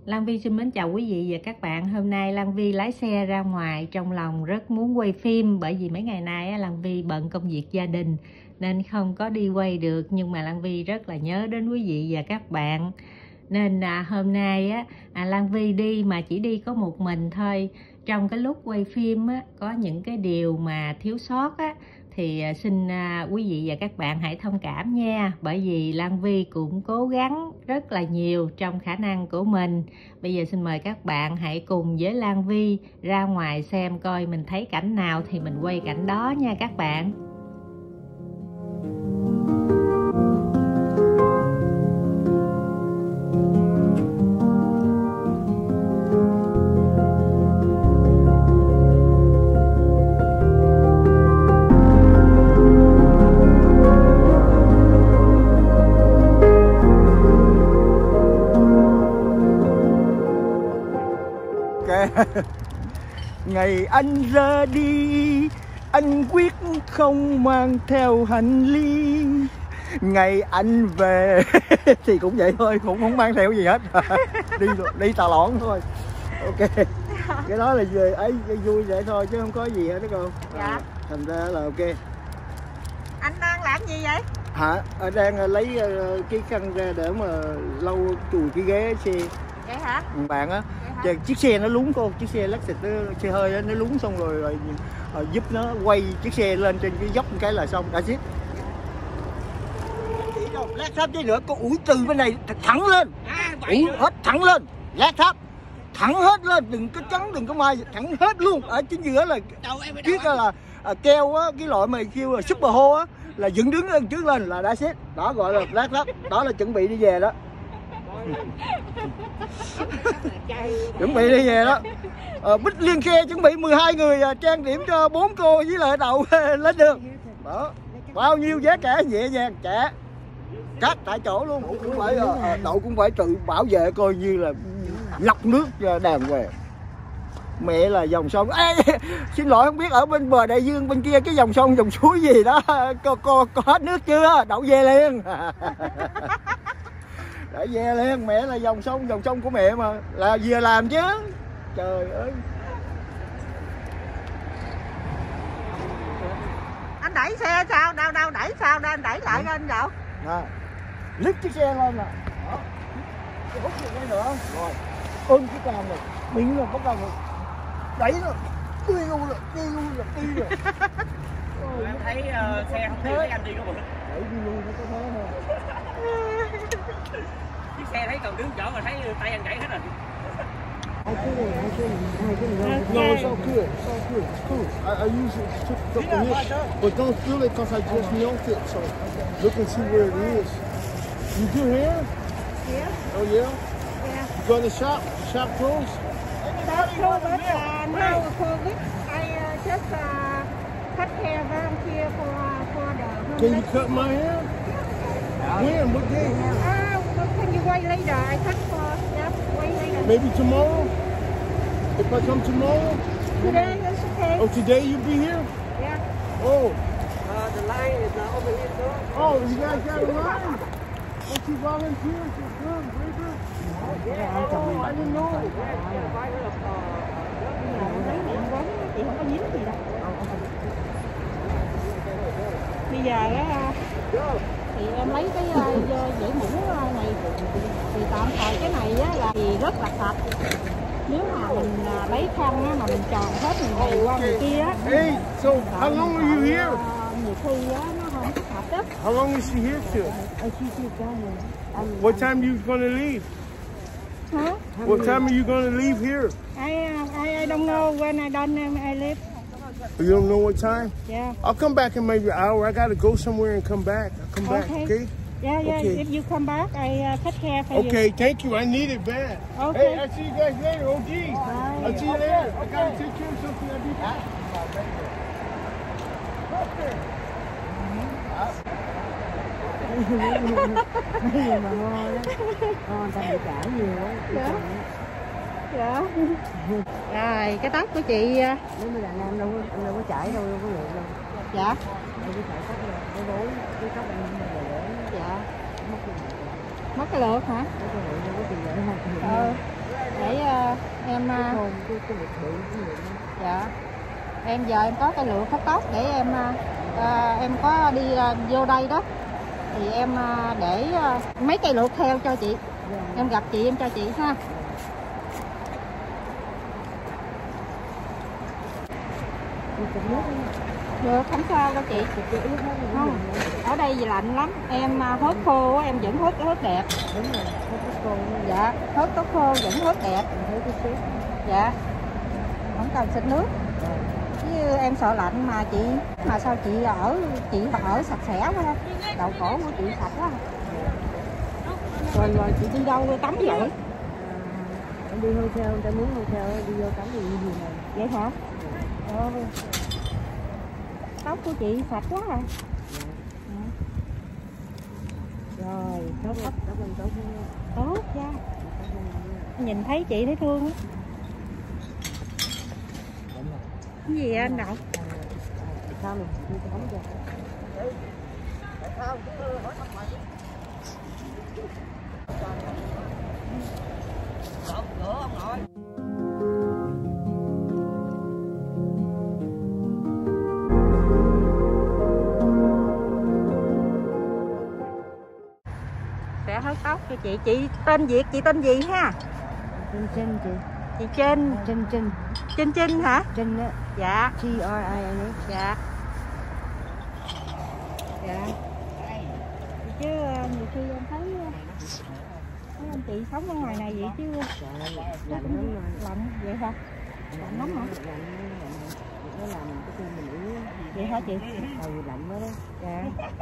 Lan Vi xin mến chào quý vị và các bạn. Hôm nay Lan Vi lái xe ra ngoài, trong lòng rất muốn quay phim. Bởi vì mấy ngày nay Lan Vi bận công việc gia đình nên không có đi quay được. Nhưng mà Lan Vi rất là nhớ đến quý vị và các bạn. Nên hôm nay Lan Vi đi mà chỉ đi có một mình thôi. Trong cái lúc quay phim có những cái điều mà thiếu sót thì xin quý vị và các bạn hãy thông cảm nha. Bởi vì Lan Vi cũng cố gắng rất là nhiều trong khả năng của mình. Bây giờ xin mời các bạn hãy cùng với Lan Vi ra ngoài xem coi mình thấy cảnh nào thì mình quay cảnh đó nha các bạn. Ngày anh ra đi, anh quyết không mang theo hành lý. Ngày anh về thì cũng vậy thôi, cũng không mang theo gì hết. đi tà lõn thôi. Ok, cái đó là về ấy vui vậy thôi chứ không có gì hết đó cô. Dạ. Thành ra là ok. Anh đang làm gì vậy? Hả? Đang lấy cái khăn ra để mà lau chùi cái ghế xe. Vậy hả? Bạn á, chiếc xe nó lún cô, chiếc xe lắc xịt xe hơi đó, nó lún xong rồi giúp nó quay chiếc xe lên trên cái dốc một cái là xong, đã xít. Lát tháp tí nữa cô ủi từ bên này thẳng lên, ủi hết thẳng lên, lát tháp thẳng hết lên, đừng có trắng đừng có mai, thẳng hết luôn. Ở chính giữa là chiếc là keo á, cái loại mà kêu là super hô á, là dựng đứng lên trước lên là đã xít. Đó gọi là lát tháp, đó là chuẩn bị đi về đó. Chuẩn bị đi về đó. Bích Liên Khe chuẩn bị 12 người trang điểm cho 4 cô với lại đậu lên đường. Đó. Bao nhiêu giá cả nhẹ nhàng trả cắt tại chỗ luôn. Cũng phải đậu cũng phải tự bảo vệ coi như là lọc nước đàng hoàng. Mẹ là dòng sông. Ê, xin lỗi không biết ở bên bờ đại dương bên kia cái dòng sông dòng suối gì đó có hết nước chưa? Đậu về liền. Đã về liền, mẹ là dòng sông của mẹ mà, là vừa làm chứ. Trời ơi. Anh đẩy xe sao? Đâu đẩy sao? Anh đẩy lại lên đâu? Lít chiếc xe lên nè. Đó. Hút được đây nữa. Rồi. Ôm cái càm này. Miệng là bắt đầu rồi. Đẩy nó. Đi luôn rồi. Em thấy xe không đi thấy anh đi có bực. Đẩy đi luôn nó có thế thôi. Chiếc xe thấy còn đứng chỗ mà thấy tay anh gãy hết rồi. No, it's all good. It's all good. It's cool. I usually took it up in here, but don't feel it because I just milked it. So look and see where it is. You good here? Yeah. Oh yeah. Yeah. You going to shop? Shop clothes? That's cool, but now COVID, I just cut hair around here for the. Can you cut my hair? When? What day? Can you wait later? I cut for wait later. Maybe tomorrow. If I come tomorrow. Today is okay. Oh, today you be here? Yeah. Oh. The line is over here, sir. Oh, you guys got a line? Oh, she volunteers. She's good, very good. Oh, I didn't know. Bây giờ thì em lấy cái dãy mũ này thì tạm thời cái này là thì rất là sạch. Nếu mà mình lấy khăn mà mình tròn hết mình này qua người kia á. Hey, so how long are you here? Nhiều khi nó không sạch đó. How long is she here till? What time are you gonna leave? Huh? What time are you gonna leave here? I don't know when I leave. You don't know what time? Yeah. I'll come back in maybe an hour. I gotta go somewhere and come back. I'll come back, okay? Yeah. Okay. If you come back, I take care for you. Okay, thank you. I need it bad. Okay. Hey, I'll see you guys later, OG. Bye. I'll see you later. I gotta take care of something. I'll be back. Dạ. Rồi cái tóc của chị. Nếu mà đàn em đâu có chảy đâu có được đâu. Dạ. Đâu có chảy tóc đâu. Cái đối cái tóc em để Dạ. mất cái Mất cái lượt hả? mất cái lượt đâu có tiền vậy không? cái lực bự cái lượng. Dạ. Em giờ em có cái lược hớt tóc để em có đi vô đây đó. Thì em để mấy cây lược theo cho chị. Em gặp chị em cho chị ha. Được, không sao đâu chị. Không, ở đây thì lạnh lắm. Em hớt khô em vẫn hớt đẹp. Đúng rồi, hớt khô. Dạ, hớt tóc khô vẫn hớt đẹp. Dạ, không cần xịt nước. Chứ em sợ lạnh mà chị. Mà sao chị ở sạch sẽ quá. Đầu cổ của chị sạch quá. Rồi chị đi đâu tắm vậy? Em đi hotel, người ta muốn hotel đi vô tắm gì này. Vậy hả? Tóc của chị sạch quá à. Rồi, tốt nha. Nhìn thấy chị thấy thương á. Cái gì anh Đậu? Sao mình đi tắm cho. Sẽ hớt tóc cho chị. Chị tên Việt, chị tên gì ha? Trinh chị. Chị Trinh. Trinh hả? Trinh đó. Dạ. T-R-I-N. Dạ. Dạ. Chứ nhiều khi em thấy anh chị sống ở ngoài này vậy chứ Lạnh lắm. lạnh vậy hả? Lạnh lắm hả? Nó làm cái tim mình yếu. Vậy hả chị? Lạnh quá đó. Dạ.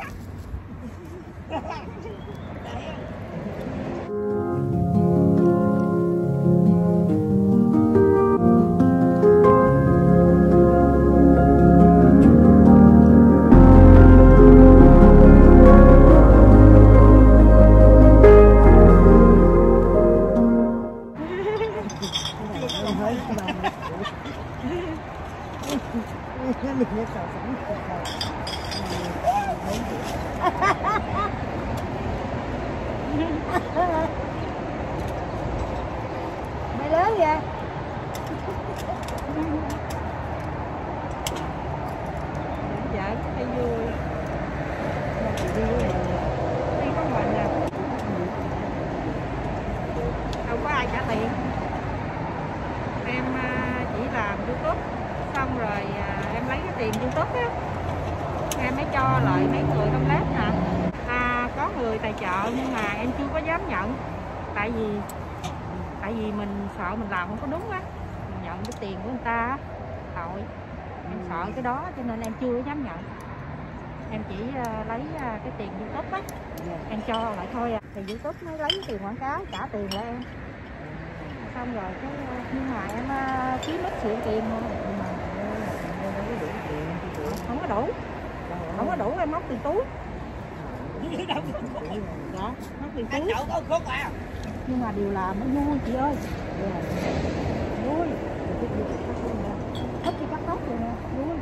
Mày lớn vậy? Dạ, thấy vui. Đi có mình nè. Đâu có ai trả tiền. Em chỉ làm YouTube xong rồi em lấy cái tiền YouTube á, em mới cho lại mấy người trong lớp nè. Có người tài trợ nhưng mà em chưa có dám nhận, tại vì mình sợ mình làm không có đúng á, mình nhận cái tiền của người ta á, tội em sợ cái đó cho nên em chưa dám nhận. Em chỉ lấy cái tiền YouTube á, em cho lại thôi à. Thì YouTube mới lấy tiền quảng cáo trả tiền lại em. Xong rồi cái nhưng mà em kiếm ít xịn tiền thôi. Không có đủ em móc tiền túi. Dạ, móc tiền túi. Nhưng mà điều làm nó vui chị ơi. Vui. Thích đi cắt tóc rồi nè, vui.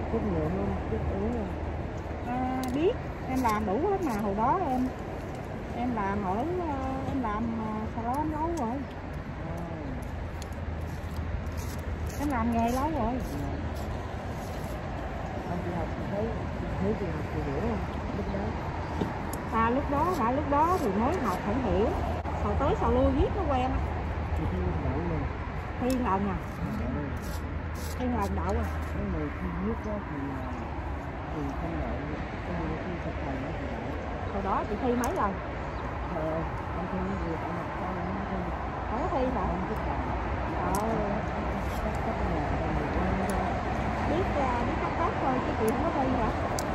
Biết em làm đủ hết mà. Hồi đó em làm em làm salon lâu rồi. Em làm nghề lâu rồi. Lúc đó thì mới học không hiểu. Sau tới sau lui viết nó quen á. Thi lần à? Thi lần đậu à? Hồi đó chị thi mấy lần? Không có thi hả? Biết cắt tóc thôi chứ chị không có thi hả?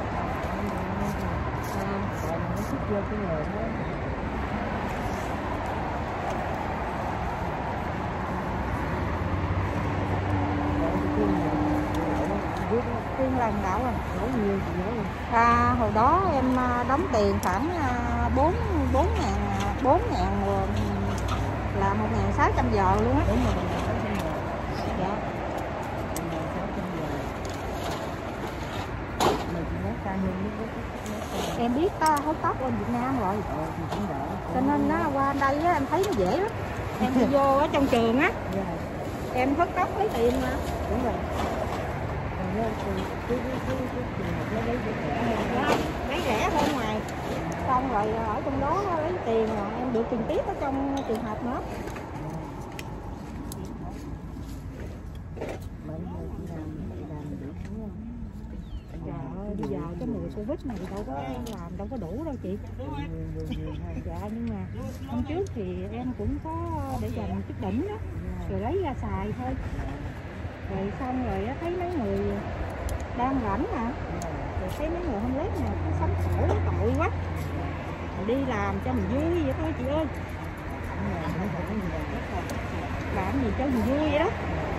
Tiên lần đậu à? Hồi đó em đóng tiền khoảng 4.000 là 1.600 giờ luôn á. Dạ. Em biết hớt tóc bên Việt Nam rồi, cho nên qua đây á, em thấy nó dễ lắm. Em đi vô ở trong trường á, em hớt tóc lấy tiền mà. Đúng rồi. Lấy rẻ hơn ngoài, xong rồi ở trong đó lấy tiền rồi em được tiền tiếp ở trong trường hợp nữa. Trời ơi, bây giờ cái mùa Covid này đâu có làm đâu có đủ đâu chị. Dạ, nhưng mà hôm trước thì em cũng có để dành chút đỉnh đó, rồi lấy ra xài thôi. Rồi xong rồi thấy mấy người đang rảnh mà, rồi thấy mấy người không lết nè, cứ sống khổ tội quá. Mình đi làm cho mình vui vậy thôi chị ơi. Làm gì cho mình vui vậy đó.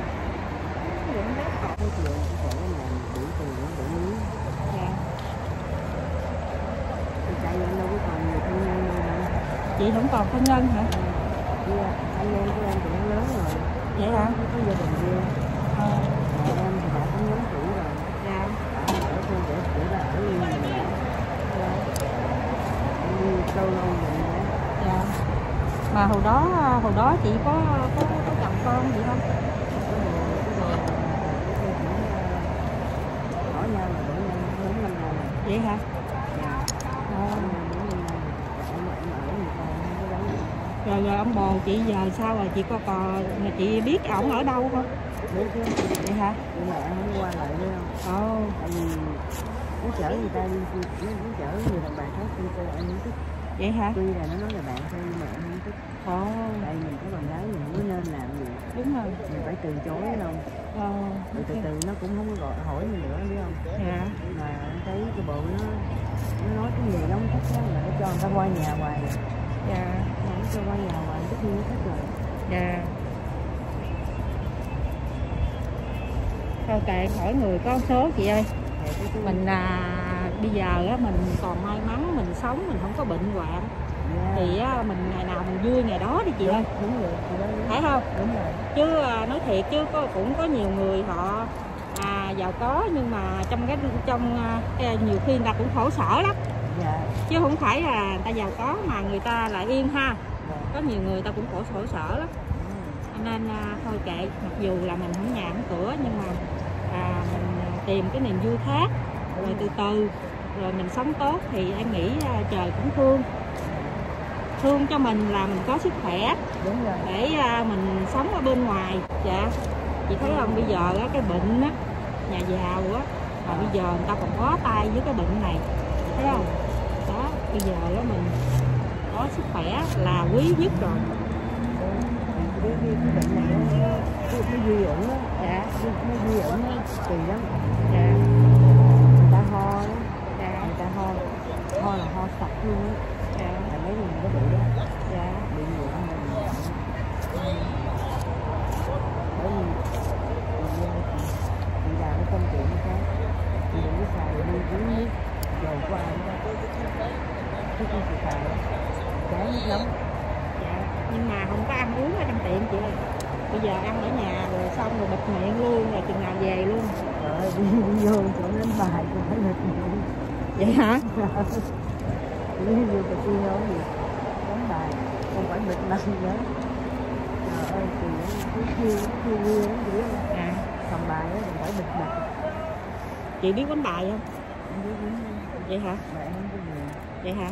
Chị không còn thân nhân hả? Anh em của em cũng lớn rồi. Vậy hả? Có gia đình riêng. Mẹ em thì đã có nhóm tuổi rồi. Dạ. Ở trên để ra ở yên mình đã. Đi lâu lâu mình đã. Dạ. Mà hồi đó chị có chồng con gì không? Hỏi nhau là bữa nay 4 năm nay. Vậy hả? Rồi ông bồ chị giờ sao rồi chị còn chị biết ổng ở đâu không? Biết chứ. Vậy hả? Nhưng mà em không qua lại nữa không? Tại vì muốn chở người ta đi, muốn chở người đàn bà khác đi chơi em không thích. Vậy hả? Tuy là nó nói là bạn thôi nhưng mà em không thích. Tại mình có bạn gái mình mới nên làm gì. Đúng rồi. Mình phải từ chối đâu. Rồi từ từ nó cũng không có gọi hỏi mình nữa biết không? Dạ. Mà em thấy cái bộ nó nói cái gì nó không thích đó là nó cho người ta qua nhà hoài. Dạ. Mà nó cho qua nhà hoài tất nhiên nó thích rồi. Dạ. Thôi kệ hỏi người có số chị ơi. Mình bây giờ á mình còn may mắn mình sống mình không có bệnh hoạn. Thì mình ngày nào mình vui ngày đó đi chị ơi. Đúng rồi. Phải không? Đúng rồi. Chứ nói thiệt chứ cũng có nhiều người họ giàu có nhưng mà nhiều khi người ta cũng khổ sở lắm. Dạ. Chứ không phải là người ta giàu có mà người ta lại yên ha. Có nhiều người ta cũng khổ sở lắm. Nên thôi kệ, mặc dù là mình không nhà không cửa nhưng mà mình tìm cái niềm vui khác rồi từ từ rồi mình sống tốt thì em nghĩ trời cũng thương cho mình là mình có sức khỏe. Đúng rồi. Để mình sống ở bên ngoài. Dạ. Chị thấy không, bây giờ cái bệnh á, nhà giàu á mà bây giờ người ta còn bó tay với cái bệnh này, thấy không? Đó, bây giờ đó mình có sức khỏe là quý nhất rồi. Cái bệnh này nó duy ẩn á. Dạ. Nó duy ẩn á, kỳ lắm. Dạ. Người ta ho đó. Dạ. Người ta ho là ho sặc luôn á. Dạ. Là mấy người có bị đó. Dạ. Bị nhiều không? Bởi vì chị làm cái công chuyện nó khác. Chị đừng có xài đi uống nước dầu của ai đó. Chứ không chị xài chán nước lắm. Dạ. Nhưng mà không có ăn uống ở trong tiệm chị ơi. Bây giờ ăn ở nhà rồi xong rồi bịt miệng luôn rồi chừng nào về luôn. Trời ơi, đi vô chỗ đánh bài cũng phải bịt miệng. Vậy hả? Đi vô casino gì đánh bài không phải bịt miệng nữa. Trời ơi, thì kêu lắm chị biết không? Cầm bài đó mình phải bịt miệng. Chị biết đánh bài không? Em biết đúng. Vậy hả? Mà em không có nhiều. Vậy hả?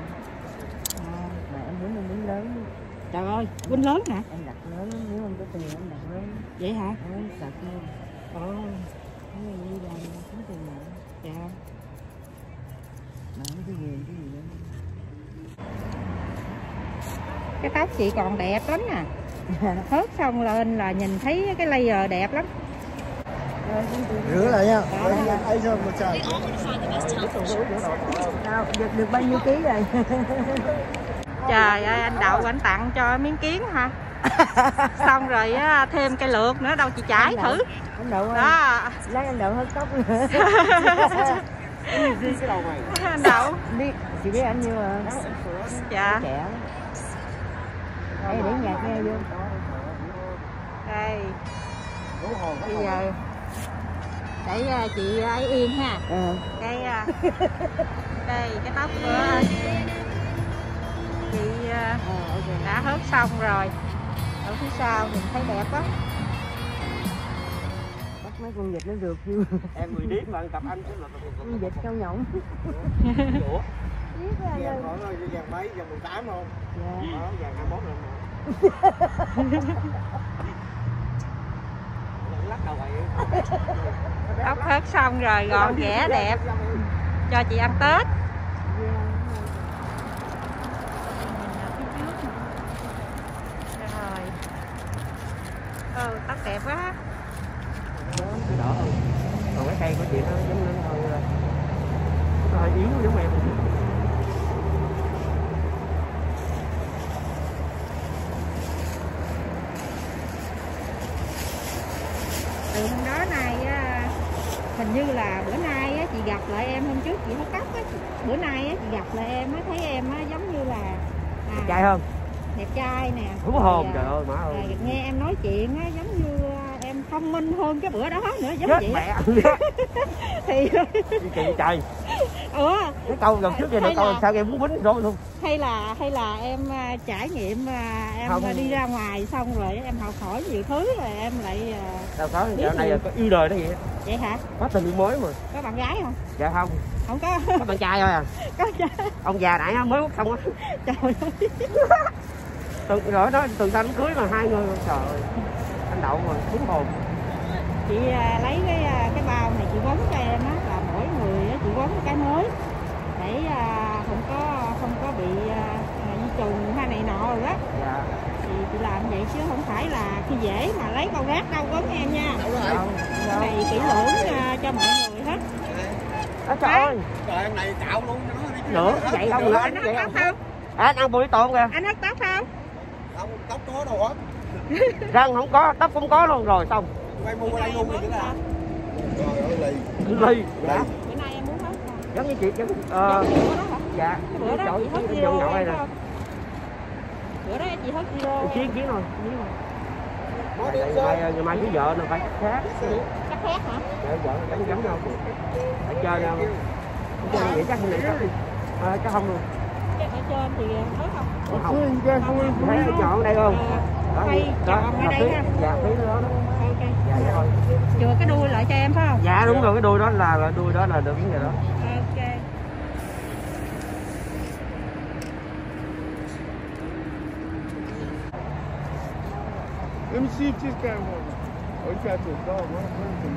Mà em muốn lớn. Trời ơi, quýnh lớn hả? Em đặt lớn lắm, nếu không có tiền em đặt lớn. Vậy hả? Em đặt luôn. Nếu em đi làm kiếm tiền nữa. Dạ. Mà không có gì nữa. Cái tóc chị còn đẹp lắm nè. Hớt xong lên là nhìn thấy cái layer đẹp lắm. Rửa lại nha. Ai cho một trời. Nào, được bao nhiêu ký rồi? Trời ơi, anh Đậu anh tặng cho miếng kiến hả? Xong rồi thêm cây lược nữa, đâu chị trải thử. Anh Đậu ơi. Đó. Lát anh Đậu hớt tóc nữa. Anh Đậu. Chị biết anh như mà. Dạ. Trẻ. Đây để nhạc nghe vô. Đây. Bây giờ để chị ấy yên ha. Cái đây cái tóc của chị đã hớt xong rồi. Ở phía sau mình thấy đẹp quá. mấy con vịt nó rượt vô. Em 10 điếm mà cặp anh cũng là Con vịt cao nhộng. Ủa? Biết ra Vàng rồi. khoảng vàng mấy, vàng 18 không? Dạ. Đó, vàng 21 rồi mà. Lắc đầu vậy. Ốc hớt xong rồi gọn ghẽ đẹp cho chị ăn Tết. Rồi. Tóc đẹp quá. Cái đỏ hơn. Còn cái cây của chị nó giống như nó hơi yếu giống em. Từ hôm đó nay hình như là bữa nay á, chị gặp lại em hôm trước chị thấy cóc á, bữa nay á, chị gặp lại em á, thấy em á, giống như là Trai hơn. đẹp trai nè, Hú hồn trời ơi má ơi. nghe em nói chuyện á, giống như em thông minh hơn cái bữa đó nữa, giống Chết vậy mẹ. thì Chị trời. ủa Cái câu gần trước kia nữa câu sao em muốn quýnh rồi luôn. hay là em trải nghiệm em Không. đi ra ngoài xong rồi em học hỏi nhiều thứ rồi em lại Đâu có, dạo này là có yêu đời đó vậy. vậy hả? Có tình yêu mới mà. Có bạn gái không? Dạ không. Không có. Có bạn trai thôi à. Có chưa? Ông già nãy mới mất xong á. Trời ơi. Rồi đó từ đám cưới mà hai người trời ơi. Anh Đậu mà đúng hồn. Chị lấy cái bao này chị quấn cho em á, là mỗi người chị quấn cái mới để không có bị di trùng hay này nọ rồi đó. Dạ. Thì chị làm vậy chứ không phải là khi dễ mà lấy bao rác đâu quấn em nha. Cái này kỹ lưỡng cho mọi người hết. Trời ơi. Trời anh này cạo luôn Nữa vậy không nữa anh Anh vậy hớt không? tóc không? Anh ăn bùi tôm kìa. Anh hớt tóc không? không? Tóc có đâu hết. Răng không có, tóc cũng có luôn rồi xong. Quay mua ở đây luôn chứ là. Trời ơi Ly. Dạ. Bữa nay em muốn hớt không? Giống như chị giống Giống như bữa đó hả? dạ. Bữa đó chị hớt cái zero nhậu hay nè. không? Bữa đó chị hớt zero. Chiến rồi. Ngày mai với vợ nó phải khác. Chắc khác hả? Vợ giống nhau. Ở chơi nhau. Chơi vậy chắc không chắc đi. Chắc không luôn. Cái ở trên thì hớt không? Không. Thấy cái nhọn đây không? Quay tròn ở đây ha. Dạ phía đó. Ok. Dạ dạ rồi. Chừa cái đuôi lại cho em phải không? Dạ đúng rồi, cái đuôi đó là đuôi đó là được cái gì đó. Ok. Let me see if this guy wants. Oh, you got your dog, right?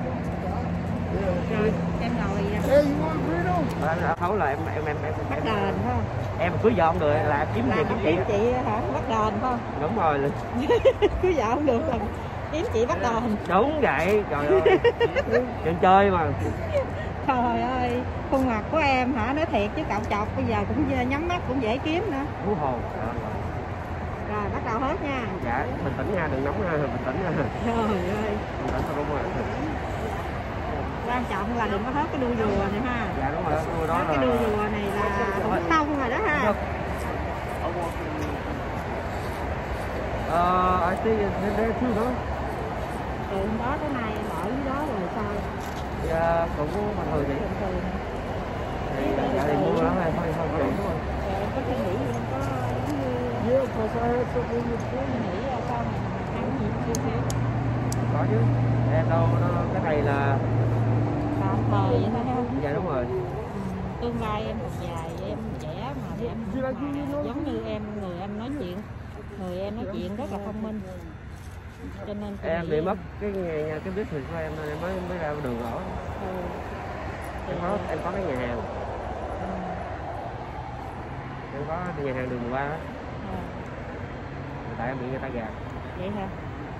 Rồi, em ngồi Hey, you want burrito? Thấu là em bắt đền phải không? em cưới vợ không được là kiếm về kiếm Kiếm chị. chị hả? Bắt đền phải không? Đúng rồi. Cưới vợ không được là kiếm chị bắt đền. Đúng vậy, trời ơi. Chuyện chơi mà. Trời ơi, khuôn mặt của em hả? Nói thiệt chứ cạo chọc bây giờ cũng nhắm mắt cũng dễ kiếm nữa. Hú hồn. Rồi bắt đầu hết nha. Dạ, bình tĩnh nha, đừng nóng nha, bình tĩnh nha. Trời ơi, Bình tĩnh đúng rồi. quan trọng là đừng có hớt cái đuôi rùa này ha. Dạ đúng rồi, đuôi đó Hớt cái đuôi rùa này là cũng tông rồi đó ha. I see there too nữa. Từ hôm đó tới nay em ở dưới đó rồi sao? Dạ, cũng bình thường vậy. Bình thường. Dạ thì mua đó thôi, thôi. Rồi em có suy nghĩ gì không? Có giống như Yeah, because I had something in the suy nghĩ sao mà ăn gì chưa thiếu? Có chứ. Em đâu, cái này là... Tạm thời vậy thôi ha. Dạ đúng rồi. Tương lai em còn dài, em trẻ mà em giống như em, người em nói chuyện, người em nói chuyện rất là thông minh. Cho nên tôi Em nghĩ bị mất cái biết thịt của em nên em mới ra đường ở. Em có cái nhà hàng. Em có nhà hàng đường 13 đó. Tại em bị người ta gạt. Vậy hả?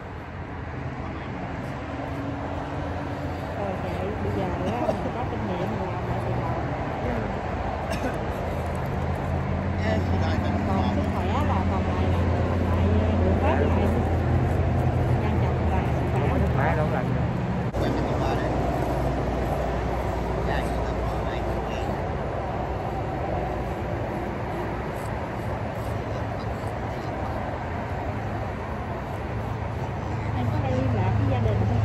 Rồi vậy bây giờ á, mình có kinh nghiệm làm lại từ đầu. Còn sức khỏe là còn lại được hết rồi. Quan trọng là sức khỏe. Sức khỏe đâu là Em có hay liên lạc với gia đình không?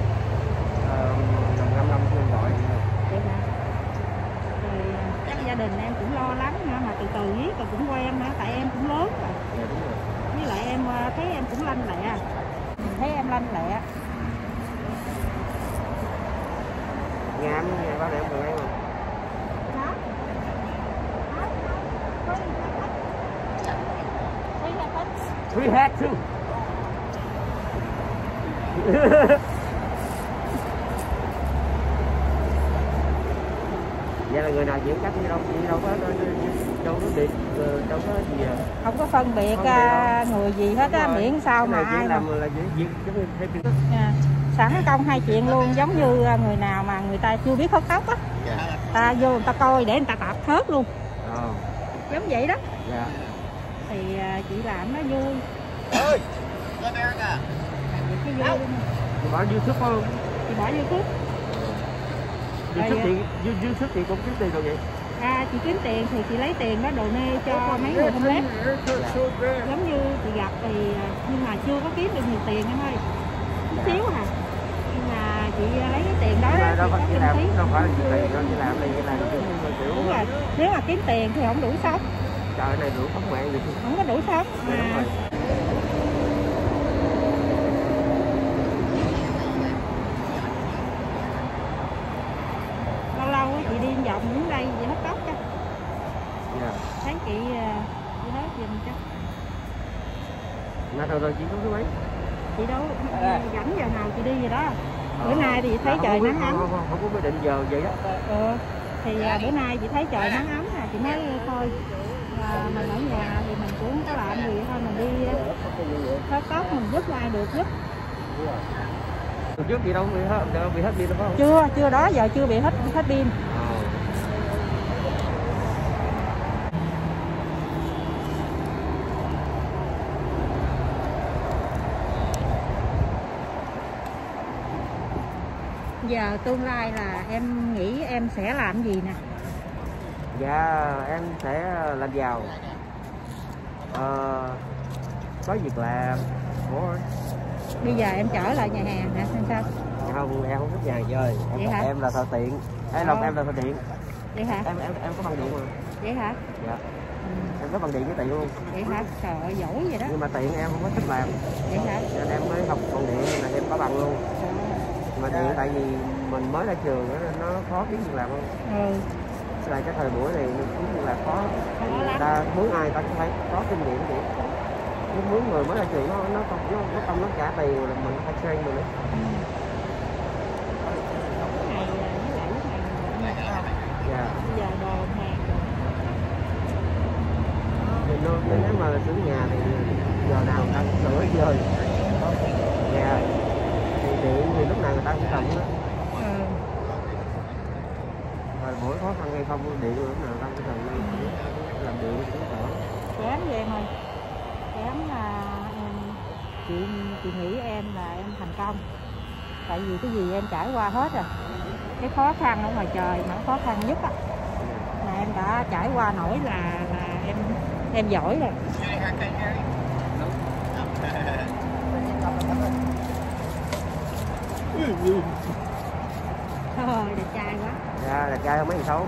5 năm chưa gọi. Vậy hả? Rồi chắc gia đình em cũng lo lắng hả? Mà từ từ viết rồi cũng quen hả? Tại em cũng lớn rồi. Dạ đúng rồi. Với lại em thấy em cũng lanh lẹ. Mình thấy em lanh lẹ. làm ngày ba mẹ vừa ăn rồi. We had to. Vậy là người nào chịu cắt đi đâu có biệt, đâu có gì à. Không có phân biệt người gì hết á, miễn sao mà ai làm là việc sẵn công hai chuyện luôn, giống như người nào mà người ta chưa biết hớt tóc á, ta vô người ta coi để người ta tập hớt luôn, giống vậy đó. Thì chị làm nó vui. Ơi, America. Cái vui luôn. Chị bỏ YouTube không? Chị bỏ YouTube. YouTube thì cũng kiếm tiền rồi vậy? Chị kiếm tiền thì chị lấy tiền đó đồ nê cho mấy người không lép. Giống như chị gặp thì nhưng mà chưa có kiếm được nhiều tiền em ơi, chút xíu à. Nhưng mà chị lấy cái tiền đó đâu phải chị làm, đâu phải là chị tiền đâu, chị làm thì làm kiểu. Đúng rồi, nếu mà kiếm tiền thì không đủ sống. Trời này đủ sống mạng gì không có đủ sống mà. Lâu lâu chị đi vòng đến đây chị hớt tóc cho. Thấy chị hớt giùm cho. Mà rồi chị có thứ mấy? Chị đâu rảnh giờ nào chị đi vậy đó. Bữa nay thì thấy trời nắng ấm. Không có quyết định giờ vậy đó. Thì bữa nay chị thấy trời nắng ấm nè, chị nói thôi mình ở nhà thì mình cũng không có làm gì thôi, mình đi hớt tóc mình giúp ai được giúp. Trước chị đâu bị hết pin đâu phải không? Chưa đó, giờ chưa bị hết pin. Giờ tương lai là em nghĩ em sẽ làm gì nè? Dạ em sẽ làm giàu, có việc làm. Bây giờ em trở lại nhà hàng hả? Sao? Không, em không thích nhà hàng chơi. Em là thợ tiện. Em là thợ điện. Vậy hả? Em có bằng điện mà. Vậy hả? Dạ. Em có bằng điện với tiện luôn. Vậy hả? Trời ơi, giỏi vậy đó. Nhưng mà tiện em không có thích làm. Vậy hả? Nên em mới học bằng điện là em có bằng luôn. Mà điện tại vì mình mới ra trường nên nó khó kiếm việc làm không? Là cái thời buổi này kiếm việc làm khó. Người ta muốn ai ta cũng phải có kinh nghiệm vậy. Nếu muốn người mới ra trường nó không trả tiền rồi mình phải train mình nữa. Ngày với lại lúc này Dạ. Giờ đồ hàng thì nếu mà sửa nhà thì giờ nào người ta cũng sửa chơi. Dạ. Thì điện thì lúc nào người ta cũng cầm đó. Rồi mỗi khó khăn hay không điện lúc nào người ta cũng cầm làm điện cũng đỡ. kém vậy em ơi, kém là chị nghĩ em là em thành công, tại vì cái gì em trải qua hết rồi. Cái khó khăn ở ngoài trời mà khó khăn nhất á là em đã trải qua nổi là em giỏi rồi. Thôi đẹp trai quá. Dạ đẹp trai không mấy thằng xấu.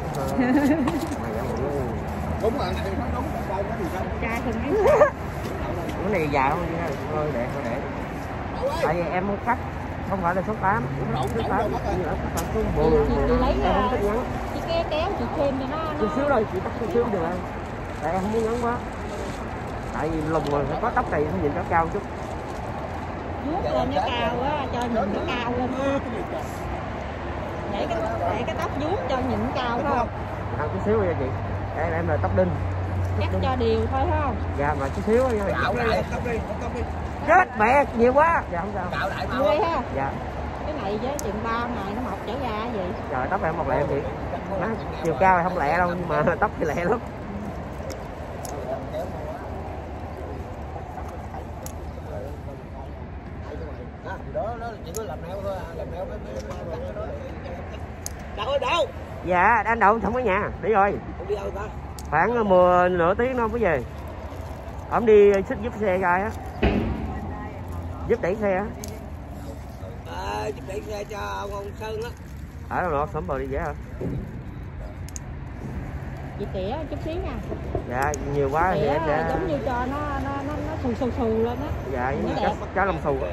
Đúng rồi, đúng đẹp trai quá thì sao? Trai thường ấy. Cái này dài không chứ thôi để. Tại vì em muốn cắt không phải là số 8, số 8 số 10. Chị lấy em không thích ngắn. Chị kéo chị thêm cho nó chút xíu thôi, chị cắt chút xíu được không? Tại em không muốn ngắn quá. Tại vì lùng mà phải có tóc này nó nhìn nó cao chút. vuốt lên nó cao á, cho nhìn nó cao lên. Để cái tóc vuốt cho nhìn nó cao phải không? Không, chút xíu nha chị. Em là tóc đinh. Cắt cho đều thôi phải không? Dạ mà chút xíu thôi. Cạo lại, tóc đi. Chết mẹ nhiều quá. Dạ không sao. Cạo lại Ghê ha. Dạ. Cái này với chừng 3 ngày nó mọc trở ra vậy. Trời tóc em mọc lẹ chị. Chiều cao thì không lẹ đâu nhưng mà tóc thì lẹ lắm. Đó chỉ có làm neo thôi, làm neo đâu. Dạ anh Đậu không có nhà đi rồi. Không đi đâu ta? Khoảng nửa tiếng nó mới về. Ông đi xích giúp xe gai á, giúp đẩy xe á. Giúp đẩy xe cho ông Sơn á. Ở đâu nó sớm rồi đi dễ hả? Chị tỉa chút xíu nha. Dạ nhiều quá thì em sẽ giống như cho nó xù lên á. dạ giống như cá lông xù.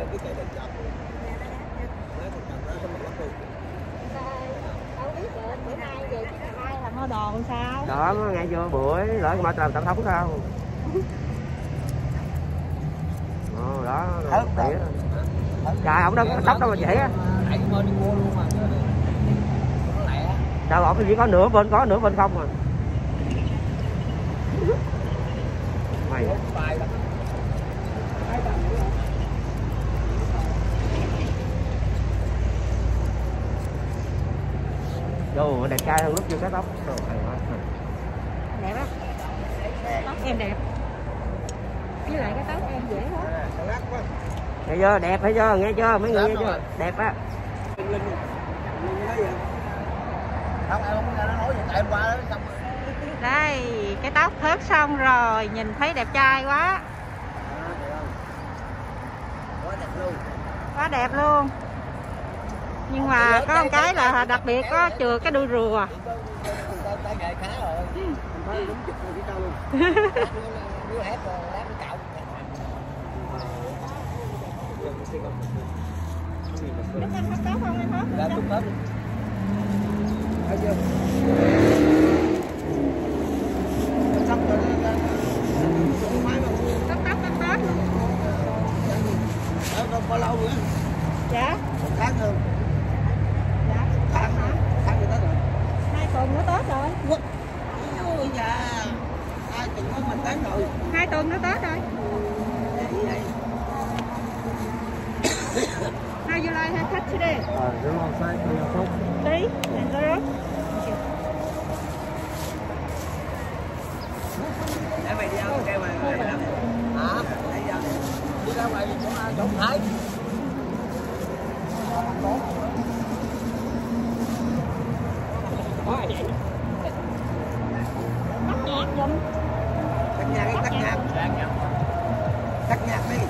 bữa nay về chứ ngày mai là mua đồ sao? Đó, ngay vô bữa lỡ mà làm tạm thống đâu. Đó, trời ổng đâu có tóc đâu mà dễ á. Sao ổng chỉ có nửa bên không à. Mày đồ đẹp trai hơn lúc chưa cái tóc. Đẹp á. Tóc em đẹp. Với lại cái tóc em dễ quá. Nghe chưa? Đẹp thấy chưa? Nghe chưa? Mấy người nghe chưa? Đẹp á. Không, em không có nghe nó nói gì, tại em qua đó xong. Đây, cái tóc hớt xong rồi, nhìn thấy đẹp trai quá. Quá đẹp luôn. Nhưng mà có một cái là đặc biệt có chừa cái đuôi rùa. Anh hấp tóc không em hấp? Dạ, tóc hấp. Thấy chưa? Tóc luôn. Bao lâu nữa? Dạ. 1 tháng thôi. Dạ. Tháng hả? Tháng nữa Tết rồi. 2 tuần nữa Tết rồi. Ôi dạ. 2 tuần nữa mình Tết rồi. 2 tuần nữa Tết rồi. How you like haircut today? They're all signed for your phone. See? And they're up. Để mày đi ăn kêu mày làm. Hả? Đi ra ngoài chỗ Thái. Tắt nhạc giùm. Tắt nhạc đi, tắt nhạc. Tắt nhạc đi.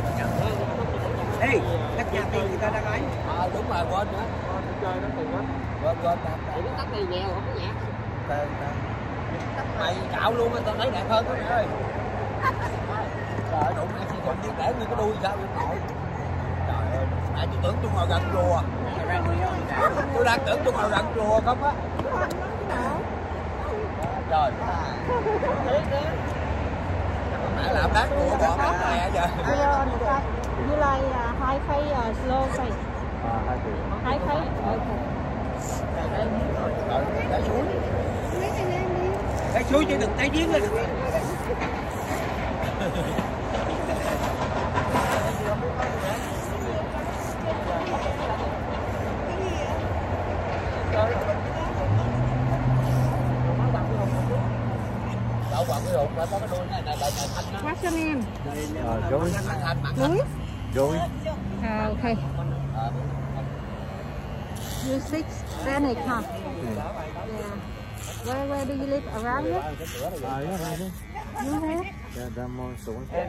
Ê, tắt nhạc đi, người ta đang ấy. Đúng rồi, quên nữa. Chơi nó tiền quá. Quên. Thì nó tắt này nghèo không có nhạc. Mày cạo luôn, tao thấy đẹp hơn đó mày ơi. Trời đụng em còn như để như cái đuôi sao vậy nội. Trời ơi, tôi tưởng tôi ngồi gần rùa. Tôi đang tưởng tôi ngồi gần rùa không á. Trời. Nãy làm đá rùa bỏ hết nè giờ. You like high face, slow face? High face. Okay. Cái suối chứ đừng tay giếng lên. What's your name? Joey. Louis? Joey. Okay. You speak Spanish, huh? Yeah. Where do you live around here? Yeah, right here. You here? Yeah, that more so. Okay.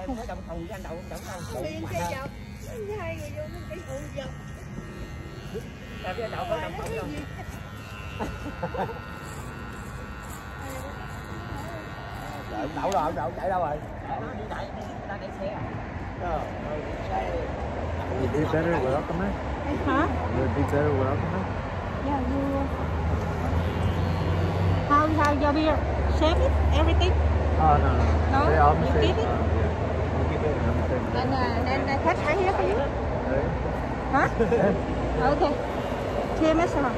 Đậu rồi, đậu chạy đâu rồi? You'd be better without the mask. Huh? You'd be better without the mask. Yeah, you. How your beard? Shave it? Everything? Oh, no. No? They all You mistake. keep it? You keep it. I'm saying. Then cut right here for you. Huh? Okay. TMS hả?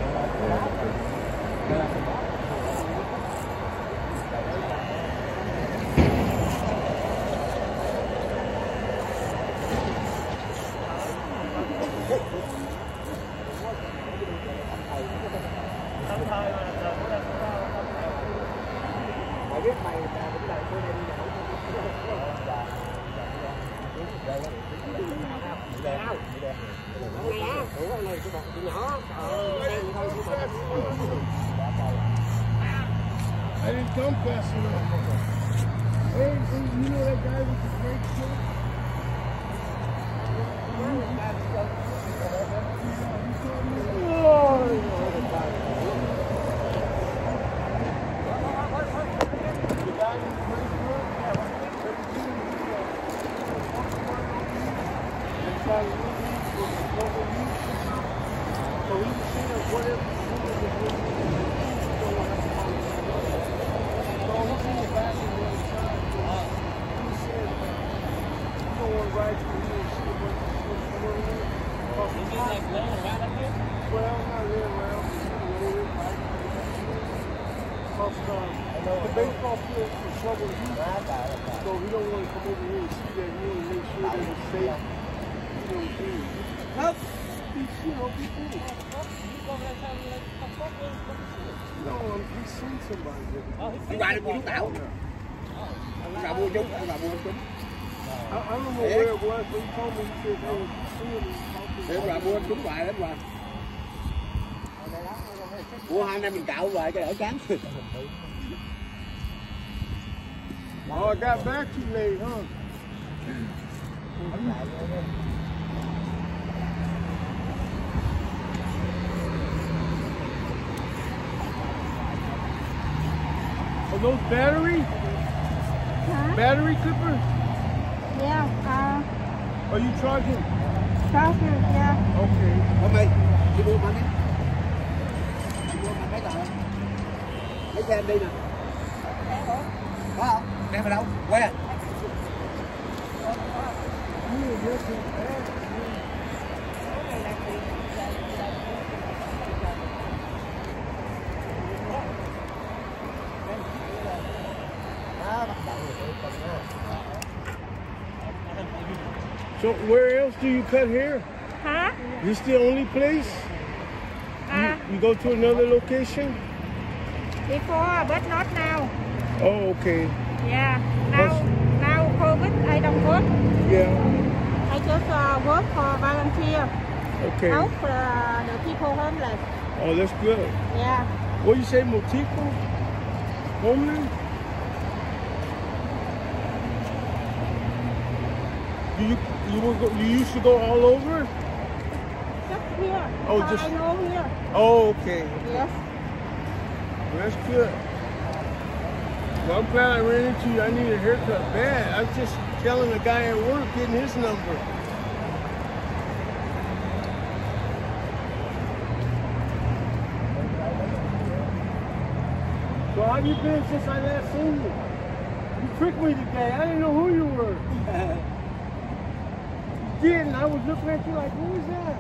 I didn't come fast enough. Hey, you know that guy with the great shirt? he was saying that whatever. So he's in the back of the other side. He said you don't want to ride through here and see what's going on. Is it like laying around up here? Well, not really around. The baseball field is shovel heat, so we don't want to come over here and see that. We want to make sure that it's safe. Nope. You know, be cool. No, he's seen somebody. Ông bà được chúng tảo. Ông bà mua chúng, ông bà mua chúng. I don't know where it was, but he told me he said they were seeing him. Để ông bà mua chúng hoài lắm bà. Mua 2 năm mình cạo hoài cho đỡ chán. Oh, I got back too late, huh? Are those battery? Huh? Battery clippers? Yeah, Are you charging? charger, yeah. Okay. Hôm nay, đi mua bánh đi. Đi mua bánh mấy tờ. Lấy xe em đi nè. Có không? Đem vào đâu? Quay à? So where else do you cut hair? Huh? This the only place? You go to another location? Before, but not now. Oh, okay. Yeah, now COVID, I don't work. Yeah. I just work for volunteer. Okay. Help the people homeless. Oh, that's good. Yeah. What you say, Motico? Homeland? You used to go all over? Just here. Oh, I know here. Oh, okay. Yes. Well, that's good. Well, I'm glad I ran into you. I need a haircut bad. I was just telling the guy at work, getting his number. So how you been since I last seen you? You tricked me today. I didn't know who you were. You did, and I was looking at you like, who is that?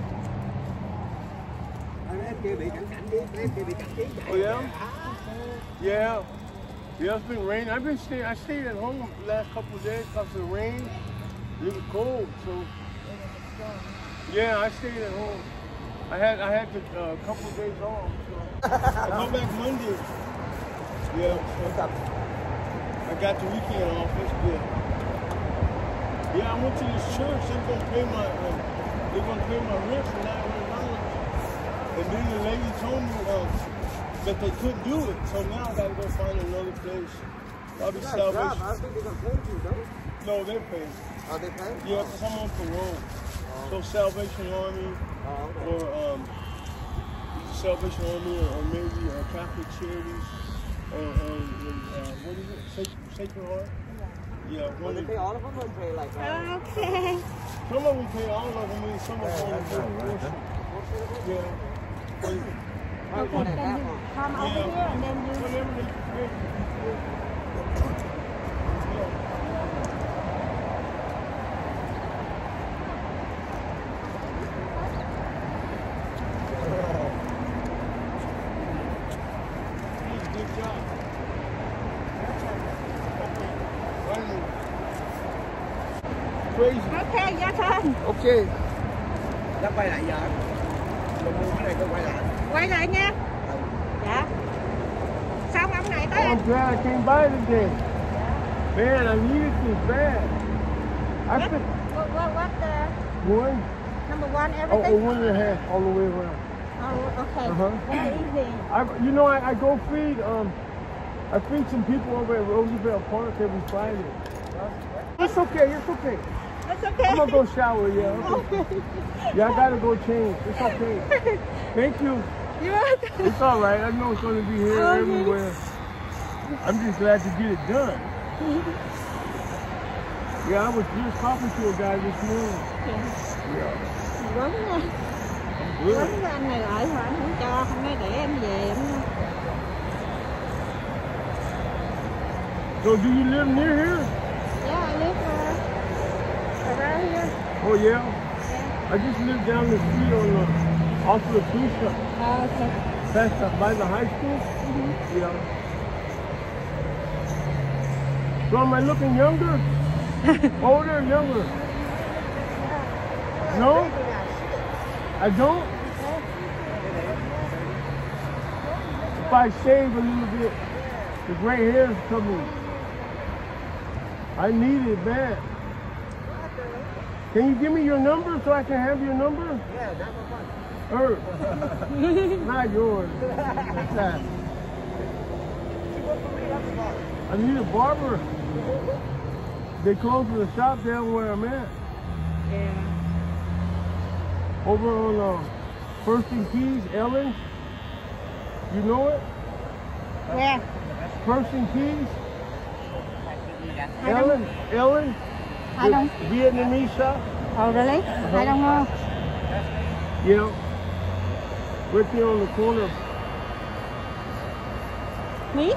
Oh yeah? Yeah. Yeah, it's been raining. I stayed at home the last couple of days because of the rain. It was cold, so yeah, I stayed at home. I had a couple of days off. So I come back Monday. Yeah, so I got the weekend off. That's good. Yeah, I went to this church. They're gonna pay my rent for $900. And then the lady told me that they couldn't do it, so now I gotta go find another place. Probably Salvation. I think they're gonna pay you, though. No, they're paying. Oh, they pay? Yeah, because I'm on parole. So Salvation Army, or Salvation Army, or maybe Catholic Charities, or what is it? Sacred Heart. Yeah. Well, they pay all of them, or pay like? Okay. Some of them pay all of them, and some of them pay. Yeah. Okay, then you come over here and then you... Good job. Crazy. Okay, your turn. Okay. Nó quay lại giờ. Tôi mua cái này tôi quay lại. Quay lại nha. Dạ. Xong ông này tới. I'm glad I came by today. Man, I needed this bad. What One? number one, Oh, everything? 1.5 all the way around. Oh, okay. Uh-huh. Very easy. I go feed, I feed some people over at Roosevelt Park every Friday. It's okay, it's okay. It's okay. I'm gonna go shower, yeah. Okay. Yeah, I gotta go change. It's okay. Thank you. You're welcome. It's all right. I know it's gonna be here everywhere. I'm just glad to get it done. Yeah, I was just talking to a guy this morning. Yeah. Vâng. I'm Quýnh cái anh này lại mà anh không cho, không nói để em về em. So do you live near here? Yeah, I live around here. Oh yeah? I just live down the street on off of the cruise ship. Oh, okay. Past by the high school? Yeah. So am I looking younger? Older, younger? No? I don't? If I shave a little bit, the gray hair is coming. I need it bad. Can you give me your number so I can have your number? Yeah, number one. Not yours. I need a barber. They closed the shop down where I'm at. Yeah. Over on First and Keys, Ellen. You know it? Where? First and Keys? I don't- Ellen? I don't. The Vietnamese shop? Oh, really? I don't know. Yeah. Right there on the corner. Me?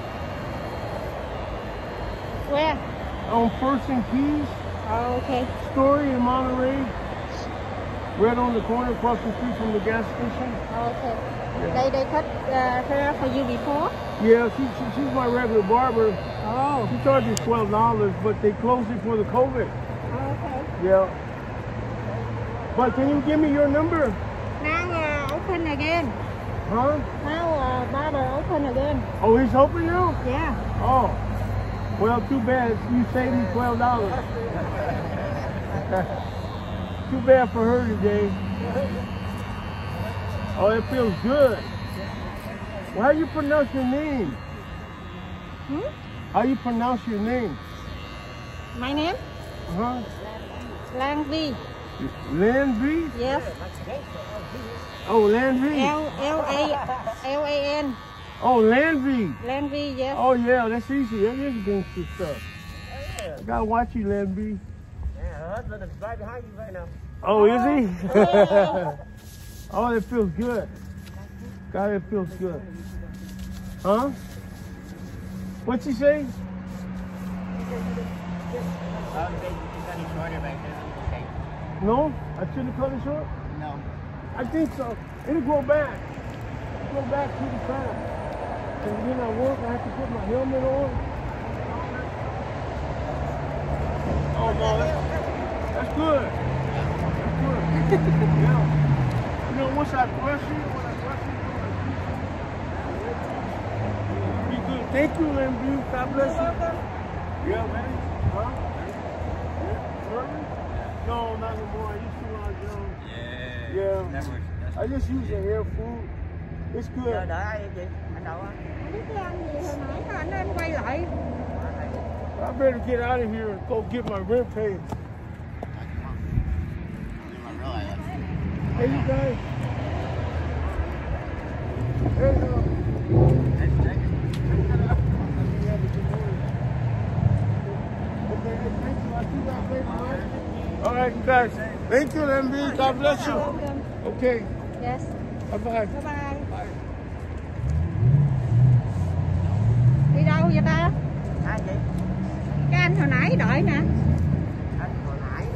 Where? On First and Keys, Oh, okay. Story in Monterey. Right on the corner across the street from the gas station. Oh, okay. They cut hair for you before? Yeah, she's my regular barber. Oh. She charges $12, but they closed it for the COVID. Oh, okay. Yeah. But can you give me your number? Now open again. Huh? Now barber open again. Oh, he's open now? Yeah. Oh. Well, too bad. You saved me $12. Too bad for her today. Oh, it feels good. Well, how you pronounce your name? Hmm? How you pronounce your name? My name? Huh? Lan Vi. Lanvy? Yes. Oh, Lanvy. L-A-N. Oh, Lanvy. Lan Vi, yes. Oh, yeah, that's easy. That is gangster stuff. I gotta watch you, Lanvy. Yeah, her husband is right behind you right now. Oh, is he? Oh, it feels good. God, it feels good. Huh? What'd she say? No? I shouldn't cut it short? No. I think so. It'll grow back. Go back to the side. And then I work, I have to put my helmet on. Oh, no, that's good. That's good. Yeah. You know, once I brush it, be good. Thank you, Lambu. God bless you. Yeah, man. Huh? Yeah. Early? No, not anymore. I used to when I was young. Yeah. I just use the hair food. It's good. Đợi ai vậy chị? Anh Đậu á? Không biết cái anh gì hồi nãy có anh nói anh quay lại. I better get out of here and go get my rent paid. Hey, you guys. Hey, all right, you guys. Thank you, MB. God bless you. Okay. Yes. Bye-bye. Bye-bye. Đi đâu vậy ta? Ai chị? Cái anh hồi nãy đợi nè. Anh hồi nãy.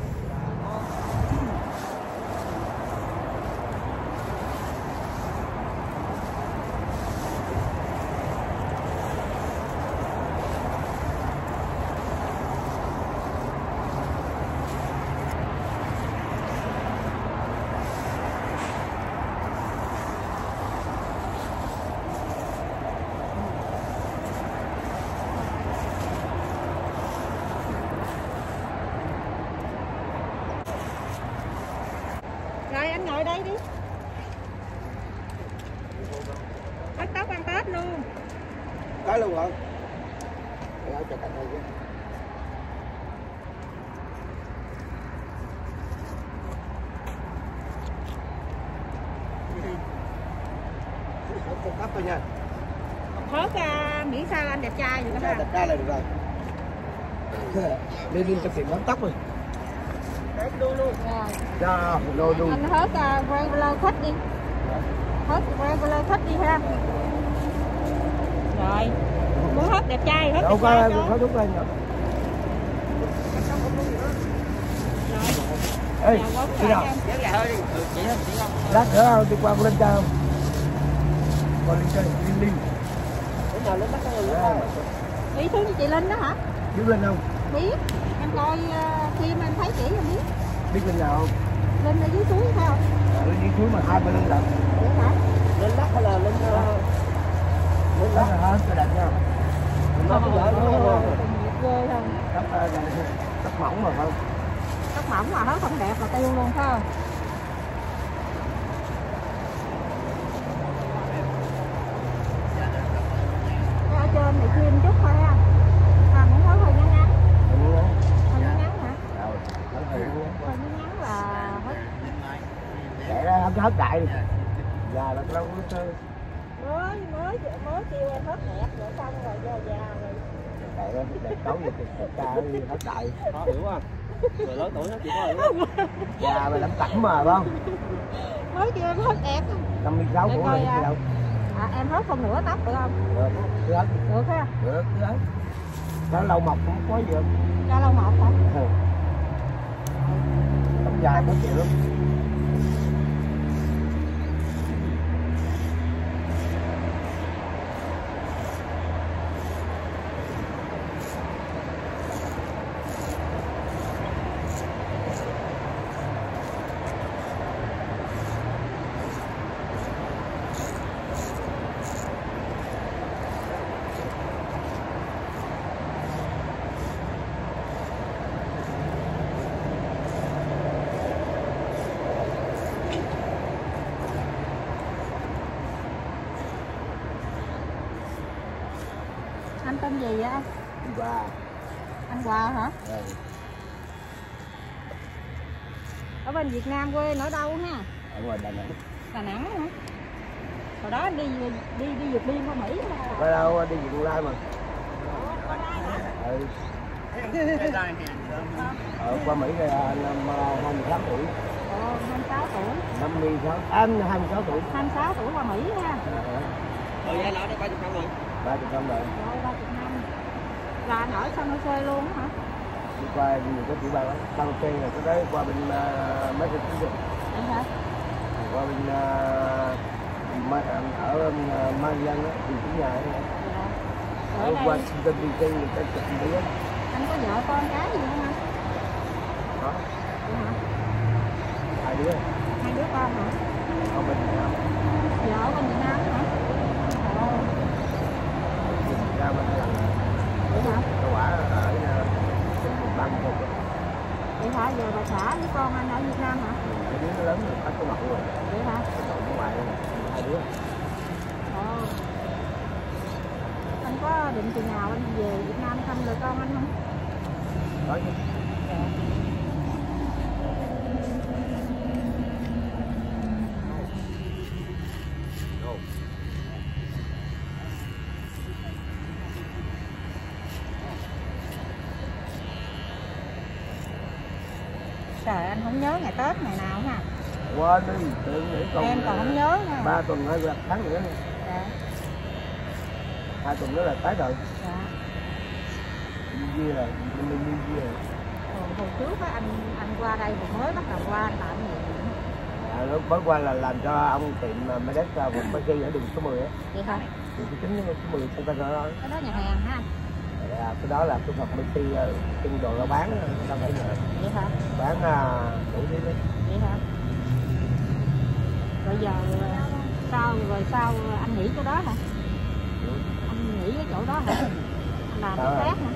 Rồi anh ngồi đây đi. Bắt tóc ăn Tết luôn. Có luôn hả? Để cho cạnh đây chứ. Tóc thôi nha. Hớt miễn sao anh đẹp trai vậy đó ha. Đẹp trai là được rồi. Lên chụp tiền bóng tóc rồi. Để đu luôn. Rồi. cho lô đu. Anh hết regular khách đi. Hết regular khách đi ha. Rồi. Muốn hết đẹp trai hết. Đâu có đúng rồi. Ê, đi đâu? Lát nữa đi qua lên chơi không? Qua lên chơi, Linh. Đi xuống với chị Linh đó hả? Biết Linh không? Biết. Em coi phim em thấy chị em biết. Biết Linh nào không? Linh ở dưới suối phải không? Linh dưới suối mà hai bên Linh lận. Vậy hả? Linh lắc hay là Linh Linh lắc là hết cái đạch nha. Linh lắc cái giỏi Ghê không? Tóc mỏng mà không? Tóc mỏng mà hết không đẹp là tiêu luôn phải không? Ở trên này chim chút thôi ha. Muốn nói hơi ngắn ngắn. Hơi ngắn ngắn hả? Hơi ngắn ngắn là hết. Vậy đó không hết đại. Già là lâu nó chơi. Mới kêu em hết đẹp rồi xong rồi giờ già rồi. Đại đó đẹp xấu vậy thì ca đi hết đại. Khó hiểu không? Người lớn tuổi hết chị có hiểu không? Già mà lắm cảnh mà phải không? Mới kêu em hết đẹp. 56 tuổi rồi gì đâu. Em hết phân nửa tóc được không? Được hết. Được ha? Được hết. Nó lâu mọc cũng có gì đâu. Cho lâu một hả? Tóc dài có chịu lắm. Anh tên gì vậy anh? Và Anh Hòa hả? Ở bên Việt Nam quê ở đâu ha? ở ngoài Đà Nẵng. Đà Nẵng hả? Hồi đó anh đi vượt biên qua Mỹ mà. Ở đâu đi Việt Nam mà. Ừ. Ở qua Mỹ là năm 28 tuổi. 26 tuổi. 26 tuổi. 26 tuổi qua Mỹ ha. Thời gian đó 30 năm rồi. 30 năm rồi. Rồi 30 năm. Là anh ở San Jose luôn hả? Đi qua nhiều cái tiểu bang đó. San Jose là cái đấy qua bên Massachusetts. Vậy hả? Qua bên ở Maryland đó, thì chủ nhà ấy. Dạ. Ở Ở đây Washington DC người ta chụp đi á. anh có vợ con cái gì không anh? Đó, Vậy hả? 2 đứa. 2 đứa con hả? Ở bên Việt Nam. Vợ ở bên Việt Nam hả? Ồ, Việt Nam bên là vậy hả? Châu Á ở bên Bang Cục. Vậy hả? Giờ bà xã với con anh ở Việt Nam hả? Cái đứa nó lớn rồi, có cái mộng rồi. Vậy hả? Cái mộng của ngoại rồi. 2 đứa. Ồ. Anh có định chừng nào anh về Việt Nam thăm rồi con anh không? Có chứ. Trời, anh không nhớ ngày Tết ngày nào ha? Quên đi, tự nghĩ còn Em còn không nhớ nha. 3 tuần hay là tháng nữa. Dạ. 2 tuần nữa là Tết rồi. Dạ. New Year rồi, mình New Year rồi. Hồi trước á anh qua đây rồi mới bắt đầu qua anh làm gì? Lúc mới qua là làm cho ông tiệm Mercedes một bác ở đường số 10 á. Vậy hả? Thì chính số 10 trên ta đó. Cái đó nhà hàng ha anh? Cái đó là cái phần Messi trên đồ nó bán đâu phải nhờ. Vậy hả? Bán đủ thứ đấy. Vậy hả? Rồi giờ sao anh nghỉ chỗ đó hả? Anh nghỉ cái chỗ đó hả? Anh làm cái khác hả?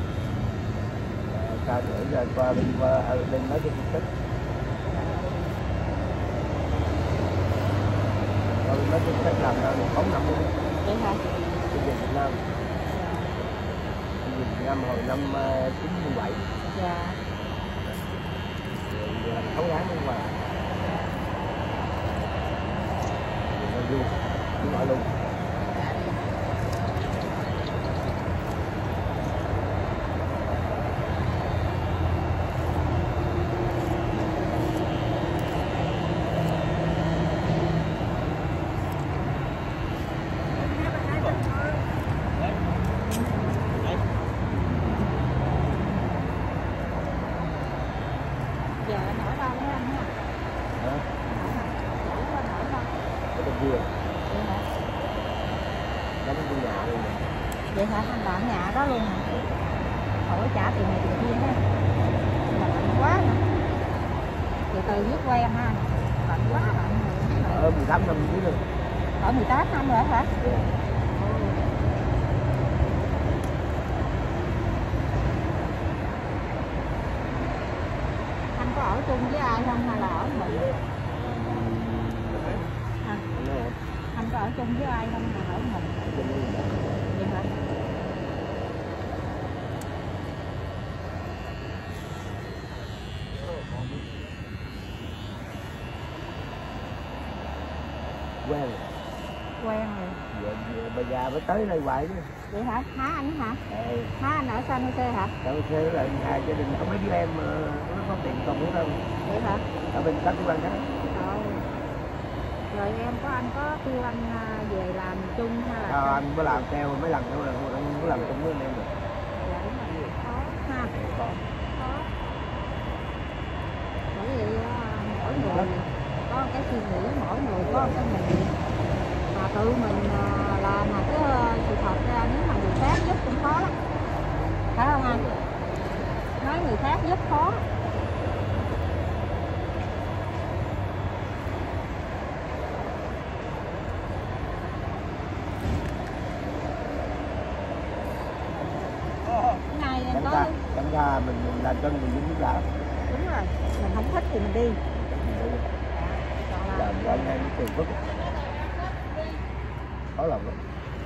Sao nữa rồi qua bên mấy cái tích. Qua bên mấy cái tích làm ra được 4 năm luôn. Vậy hả? Bây giờ Việt Nam. Việt Nam hồi năm 97. Dạ. Rồi làm 6 tháng luôn mà. Rồi luôn, cũng gọi luôn. kia. Vậy hả? Đó nó trong nhà luôn. Vậy hả? Anh làm nhà đó luôn hả? Khỏi trả tiền này tiền kia ha. Mà lạnh quá nè. Từ từ viết quen ha. Lạnh quá lạnh. Ở 18 năm dưới rồi. Ở 18 năm rồi hả? Anh có ở chung với ai không hay là ở mình? À, anh có ở chung với ai không hay là ở mình? Vậy hả? Quen rồi. Quen rồi. Bà già mới tới đây hoài chứ. Vậy hả? Má anh hả? Má anh ở San Jose hả? San Jose là nhà gia đình có mấy đứa em mà nó có tiền còn nữa đâu. Vậy hả? Ở bên các cơ quan đó. Rồi em có anh có kêu anh về làm chung hay là Anh có làm theo mấy lần nữa là anh có làm chung với anh em rồi. dạ đúng rồi, khó ha, khó. Bởi vì mỗi người có cái suy nghĩ, mỗi người có cái mình mà tự mình làm mà cái sự thật ra nếu mà người khác giúp cũng khó lắm, phải không anh? Nói người khác giúp khó. Chẳng ra mình làm chân mình cũng biết làm. Đúng rồi, mình không thích thì mình đi. Làm ra ngay cái tiền phức. Khó lòng lắm.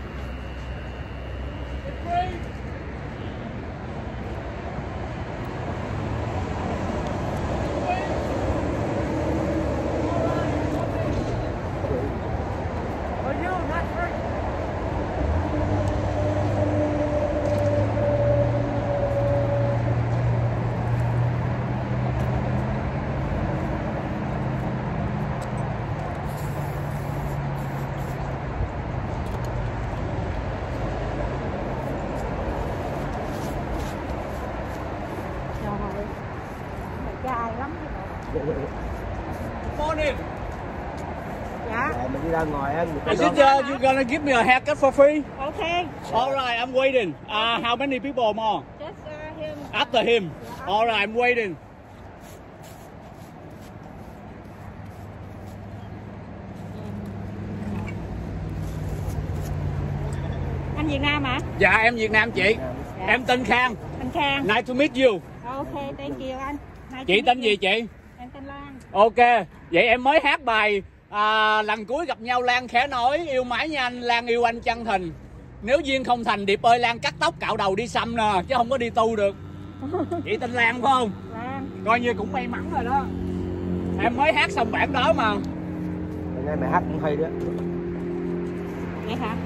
Morning. Dạ. Mình đi ra ngoài á. Is it you gonna give me a haircut for free? Okay. All right, I'm waiting. How many people more? Just him. After him. All right, I'm waiting. Anh Việt Nam hả? Dạ em Việt Nam chị. Dạ. Em tên Khang. Anh Khang. Nice to meet you. Okay, thank you anh. Chị tên gì chị? Em tên Lan. Ok, vậy em mới hát bài lần cuối gặp nhau Lan khẽ nói yêu mãi nha anh, Lan yêu anh chân thành. Nếu duyên không thành Điệp ơi Lan cắt tóc cạo đầu đi xăm nè, chứ không có đi tu được. Chị tên Lan phải không? Lan. Coi như cũng may mắn rồi đó. Em mới hát xong bản đó mà. Nghe mày hát cũng hay đó. Vậy hả?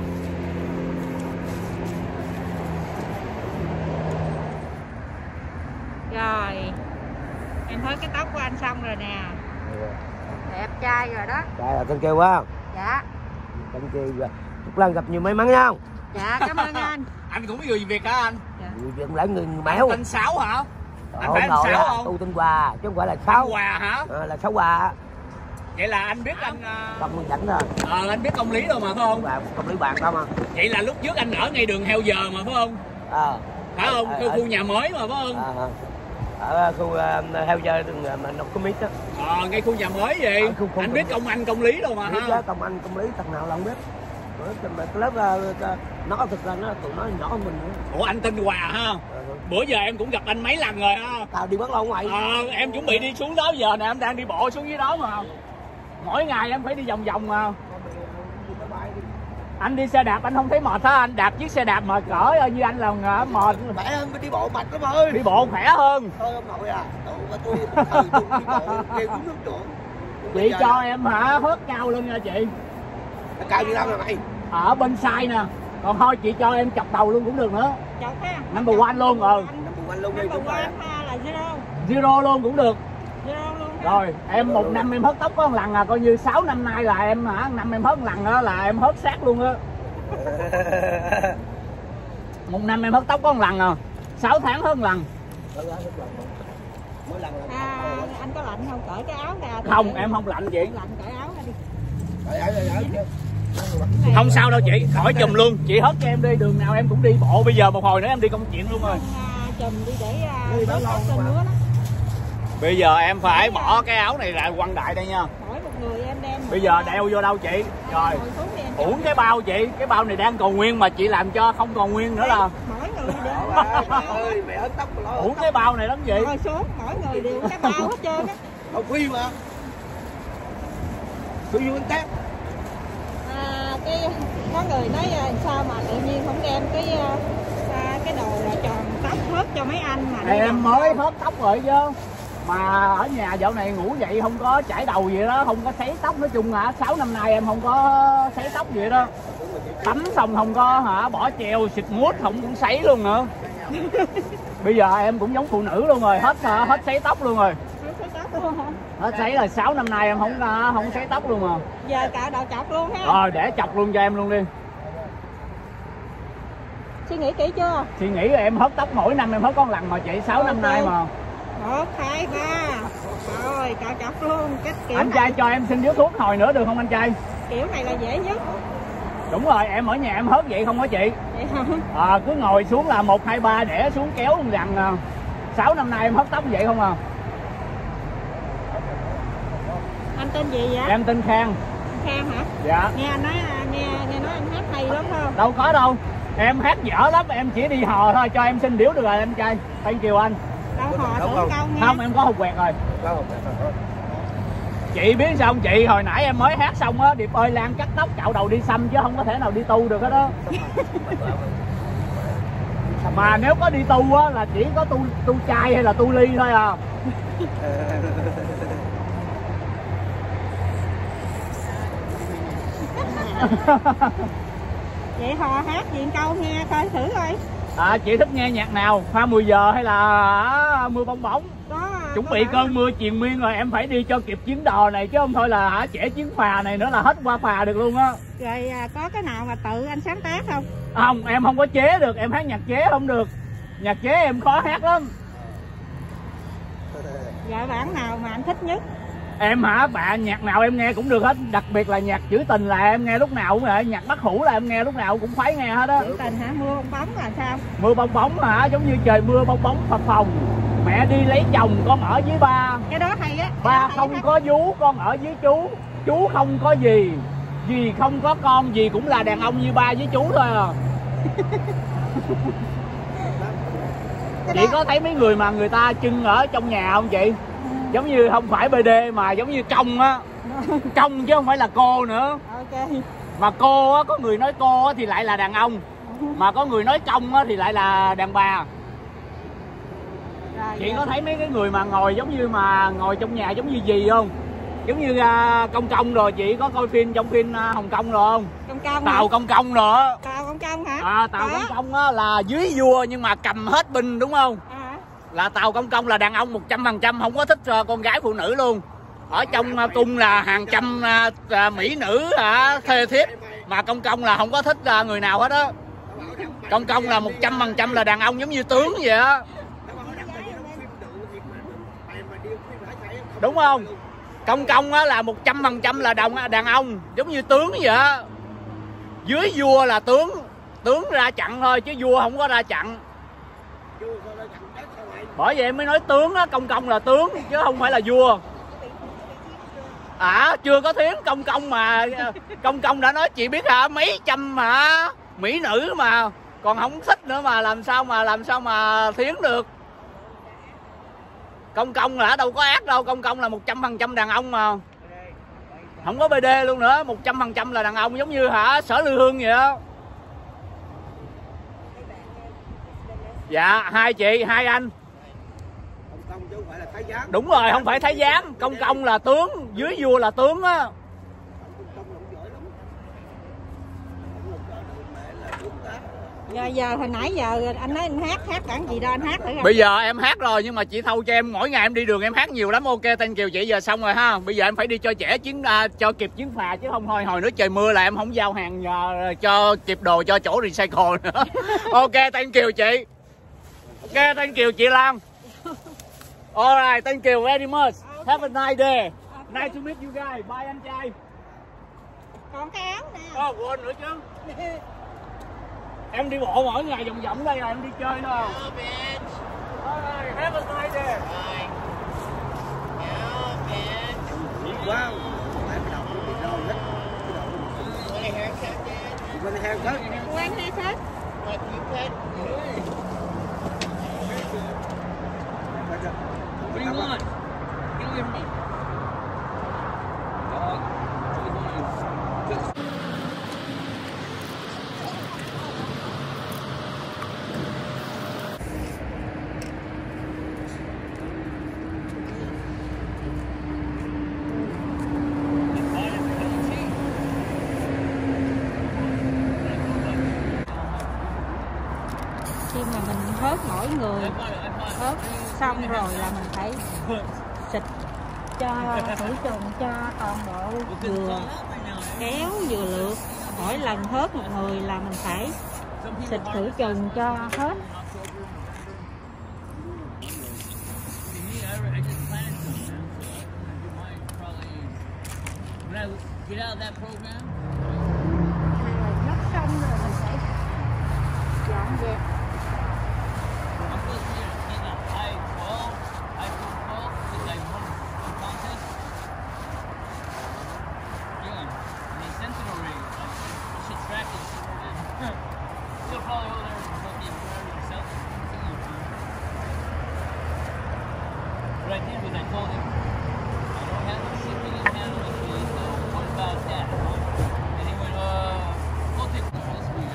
Rồi. Em thấy cái tóc của anh xong rồi nè. Đẹp trai rồi đó. Trai là tên kêu quá không? Dạ. Tên kêu rồi. Chúc Lan gặp nhiều may mắn nha. Dạ cảm ơn anh. Anh cũng người Việt hả anh? Dạ. Người Việt lại người Mẽo. Tên Sáu hả? Anh phải Anh anh Sáu không? Tu tên Hòa chứ không phải là Sáu. Hòa hả? Là Sáu Hòa. Vậy là anh biết anh Công Nguyên Chảnh thôi. anh biết công lý đâu mà phải không? Công lý bạn không à? Vậy là lúc trước anh ở ngay đường Heo Giờ mà phải không? Phải không? Khu nhà mới mà phải không? Ở khu Heo Giờ mà nó có mít á. Ngay khu nhà mới vậy. Anh biết công lý đâu mà ha. Công anh công lý thằng nào là không biết. Cái lớp nó thực ra tụi nó nhỏ hơn mình nữa. Ủa anh tên Hòa ha? Bữa giờ em cũng gặp anh mấy lần rồi ha. Tao đi bắt lâu ngoài. Em chuẩn bị đi xuống đó giờ nè, em đang đi bộ xuống dưới đó mà. Mỗi ngày em phải đi vòng vòng mà. Anh đi xe đạp anh không thấy mệt hả? Anh đạp chiếc xe đạp mệt cỡ như anh là mệt. Khỏe hơn đi bộ mệt lắm ơi. Đi bộ khỏe hơn. Thôi ông nội à. Tôi đi bộ kêu uống nước trộn. Chị cho em hả hớt cao luôn nha chị. Cao như đâu rồi mày? Ở bên sai nè. Còn thôi chị cho em chọc đầu luôn cũng được nữa. Chọc ha. Number one luôn rồi. Number one luôn đi. Number one là zero. Zero luôn cũng được. Zero luôn. Rồi em một năm em hớt tóc có một lần à, coi như 6 năm nay là em hả, năm em hớt một lần đó là em hớt sát luôn á. Một năm em hớt tóc có một lần à, 6 tháng hớt một lần. Anh có lạnh không? Cởi cái áo ra. Không em không lạnh chị. Lạnh cởi áo ra đi. Không sao đâu chị, khỏi chùm luôn, chị hất cho em đi, đường nào em cũng đi bộ, bây giờ một hồi nữa em đi công chuyện luôn rồi. Chùm đi để đốt trên nữa đó. Bây giờ em phải bỏ cái áo này lại quăng đại đây nha. Mỗi một người em đem. Bây giờ đeo vô đâu chị? Rồi. Uổng cái bao chị, cái bao này đang còn nguyên mà chị làm cho không còn nguyên nữa là. Mỗi người đều. Uổng cái bao này lắm chị. Ngồi xuống, mỗi người đều cái bao hết trơn á. Không phi mà. Phi vô tát. Cái có người nói sao mà tự nhiên không đem cái đồ tròn tóc hớt cho mấy anh mà em mới hớt tóc rồi chứ. Mà ở nhà dạo này ngủ dậy không có chải đầu gì đó, không có sấy tóc, nói chung là 6 năm nay em không có sấy tóc gì đó. Tắm xong không có bỏ treo xịt mút không cũng sấy luôn nữa. Bây giờ em cũng giống phụ nữ luôn rồi, hết sấy tóc luôn rồi. Hết sấy là 6 năm nay em không sấy tóc luôn mà. Giờ cạo đầu chọc luôn ha. Rồi để chọc luôn cho em luôn đi. Suy nghĩ kỹ chưa? Suy nghĩ em hớt tóc mỗi năm em hớt con lần mà chị, 6 năm nay mà. 1, 2, 3. Rồi cạo chọc luôn. Cái kiểu anh trai cho em xin điếu thuốc hồi nữa được không anh trai? Kiểu này là dễ nhất. Đúng rồi, em ở nhà em hớt vậy không hả chị? Vậy không? Cứ ngồi xuống là 1, 2, 3 để xuống kéo luôn rằng 6 năm nay em hớt tóc vậy không à? Anh tên gì vậy? Em tên Khang. Khang hả? Dạ. Nghe nói anh hát hay lắm không? Đâu có đâu. Em hát dở lắm, em chỉ đi hò thôi, cho em xin điếu được rồi anh trai. Thank you anh. Đâu hò tưởng câu nghe. Không, em có hột quẹt rồi. Chị biết sao không chị, hồi nãy em mới hát xong á, Điệp ơi Lan cắt tóc cạo đầu đi xăm chứ không có thể nào đi tu được hết đó. Mà nếu có đi tu á là chỉ có tu chay hay là tu ly thôi à. Vậy hò hát gì câu nghe coi thử coi. Chị thích nghe nhạc nào, Hoa 10 giờ hay là Mưa Bong Bóng? Chuẩn bị cơn mưa triền miên rồi, em phải đi cho kịp chuyến đò này chứ không thôi là trễ chuyến phà này nữa là hết qua phà được luôn á. Rồi có cái nào mà tự anh sáng tác không? Không, em không có chế được, em hát nhạc chế không được. Nhạc chế em khó hát lắm. Dạ bản nào mà anh thích nhất? Em bạn nhạc nào em nghe cũng được hết, đặc biệt là nhạc trữ tình là em nghe lúc nào cũng vậy, nhạc Bắc Hữu là em nghe lúc nào cũng khoái nghe hết á. Trữ tình hả? Mưa bong bóng là sao? Mưa bong bóng giống như trời mưa bong bóng phập phồng. Mẹ đi lấy chồng con ở với ba. Cái đó hay á. Ba không có vú con ở với chú không có gì, dì không có con, dì cũng là đàn ông như ba với chú thôi à. Chị có thấy mấy người mà người ta trưng ở trong nhà không chị? Giống như không phải BD mà giống như công á. Công chứ không phải là cô nữa. Ok. Mà cô á, có người nói cô á thì lại là đàn ông, mà có người nói công á thì lại là đàn bà. Chị có thấy mấy cái người mà ngồi giống như mà ngồi trong nhà giống như gì không? Giống như Công rồi, chị có coi phim trong phim Hồng Kông rồi không? Công Tàu Công rồi. Tàu Công hả? Tàu Công á là dưới vua nhưng mà cầm hết binh đúng không? Là Tàu Công là đàn ông 100%, không có thích con gái phụ nữ luôn. Ở trong cung là hàng trăm mỹ nữ thê thiếp, mà Công là không có thích người nào hết á. Công là 100% là đàn ông giống như tướng vậy á. Đúng không? Công á là 100% là đàn ông giống như tướng vậy á. Dưới vua là tướng ra chặn thôi chứ vua không có ra chặn. Bởi vậy mới nói tướng á, Công là tướng chứ không phải là vua. Chưa có thiến Công mà Công đã nói chị biết mấy trăm mà mỹ nữ mà còn không thích nữa mà làm sao mà thiến được. Công là đâu có ác đâu, Công là 100% đàn ông mà. Không có BD luôn nữa, 100% là đàn ông giống như Sở Lư Hương vậy đó. Dạ, hai chị, hai anh. Công chứ không phải là thái giám. Đúng rồi, không phải thái giám, Công là tướng, dưới vua là tướng á. Giờ hồi nãy giờ anh nói anh hát bản gì đó anh hát thử coi. Bây giờ em hát rồi nhưng mà chị thâu cho em, mỗi ngày em đi đường em hát nhiều lắm. Ok, thank you chị, giờ xong rồi ha. Bây giờ em phải đi cho trễ cho kịp chuyến phà chứ không thôi hồi nữa trời mưa là em không giao hàng cho kịp đồ cho chỗ recycle nữa. Ok, thank you chị. Ok, thank you chị Lan. Alright, thank you very much. Have a nice day. Nice to meet you guys. Bye anh trai. Còn cái áo nè. Quên nữa chứ. Em đi bộ mỗi ngày vòng vòng đây là em đi chơi đâu. Have a nice day. Wow. Phải đầu nó bị đau lắm. You want a haircut? Quan hay hết. What do you want? Get with me. Dog. Khi mà mình hớt mỗi người hớt xong rồi là mình phải xịt cho khử trùng cho toàn bộ dừa kéo dừa lượt. Mỗi lần hớt một người là mình phải xịt khử trùng cho hết. Get out of that program. Rồi hớt xong rồi mình phải dọn dẹp. I'm supposed to be in a I-12, I-12, with like one contest. Yeah, and they sent it already. Like, you should track it, see where it is. You'll probably go there and fucking grab it yourself. What I did was I told him, I don't have no shipping and handling fees, so what about that? And he went, we'll take this week.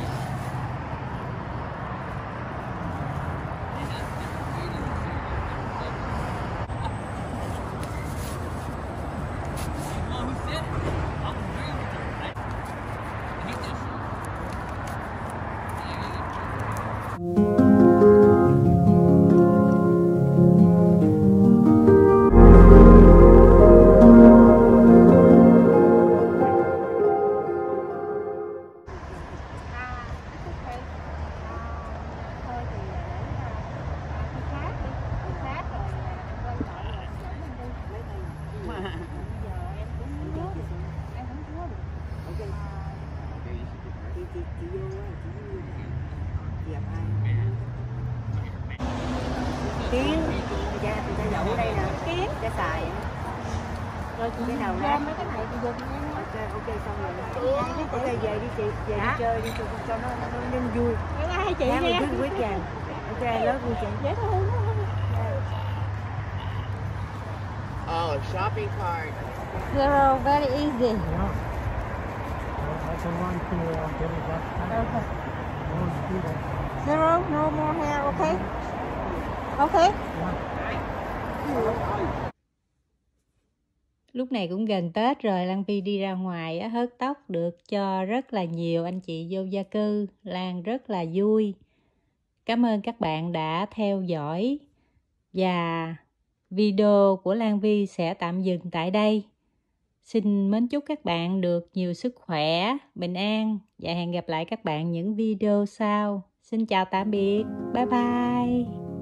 Kiến người ta đậu ở đây nè, kiến để xài rồi chị cái nào ra mấy cái này thì dùng ok xong rồi ok về đi chị về đi chơi đi cho nó nên vui. hai chị Have nha. a good weekend. Ok, love you chị. Dễ thương. Oh, shopping cart. Zero, very easy. That's a one to get it back. Okay. Zero, no more hair, okay? Okay. Lúc này cũng gần Tết rồi, Lan Vy đi ra ngoài á, hớt tóc được cho rất là nhiều anh chị vô gia cư. Lan rất là vui. Cảm ơn các bạn đã theo dõi. Và video của Lan Vy sẽ tạm dừng tại đây. Xin mến chúc các bạn được nhiều sức khỏe, bình an và hẹn gặp lại các bạn những video sau. Xin chào tạm biệt. Bye bye.